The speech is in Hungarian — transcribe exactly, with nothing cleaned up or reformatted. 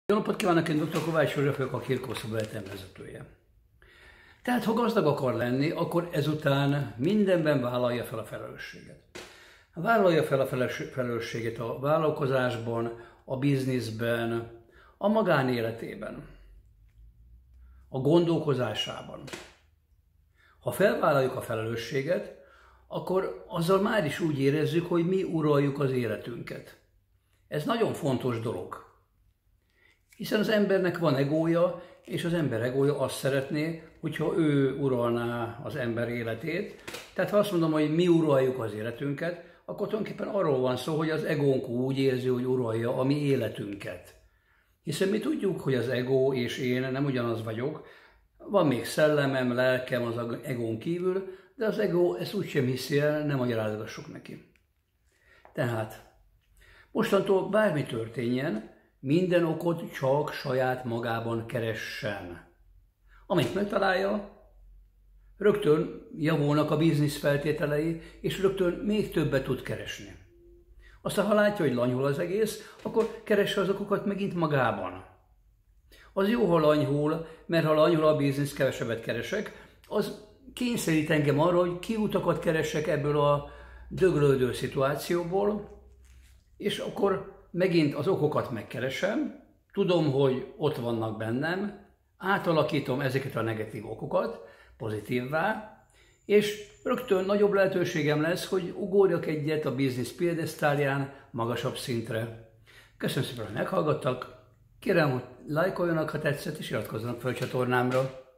Jó napot kívánok, én doktor Kovács József vagyok, a Kirkó Szoba Egyetem vezetője. Tehát, ha gazdag akar lenni, akkor ezután mindenben vállalja fel a felelősséget. Vállalja fel a felelősséget a vállalkozásban, a bizniszben, a magánéletében, a gondolkozásában. Ha felvállaljuk a felelősséget, akkor azzal már is úgy érezzük, hogy mi uraljuk az életünket. Ez nagyon fontos dolog. Hiszen az embernek van egója, és az ember egója azt szeretné, hogyha ő uralná az ember életét. Tehát ha azt mondom, hogy mi uraljuk az életünket, akkor tulajdonképpen arról van szó, hogy az egónk úgy érzi, hogy uralja a mi életünket. Hiszen mi tudjuk, hogy az ego és én nem ugyanaz vagyok, van még szellemem, lelkem az egón kívül, de az ego ezt úgysem hiszi el, nem magyarázgassuk neki. Tehát mostantól bármi történjen, minden okot csak saját magában keressen. Amit megtalálja, rögtön javulnak a biznisz feltételei, és rögtön még többet tud keresni. Aztán, ha látja, hogy lanyhul az egész, akkor keresse az okokat megint magában. Az jó, ha lanyhul, mert ha lanyhul a biznisz, kevesebbet keresek, az kényszerít engem arra, hogy kiutakat keresek ebből a döglődő szituációból, és akkor megint az okokat megkeresem, tudom, hogy ott vannak bennem, átalakítom ezeket a negatív okokat pozitívvá, és rögtön nagyobb lehetőségem lesz, hogy ugorjak egyet a biznisz piedesztálján magasabb szintre. Köszönöm szépen, hogy meghallgattak, kérem, hogy lájkoljanak, ha tetszett, és iratkozzanak fel a csatornámra.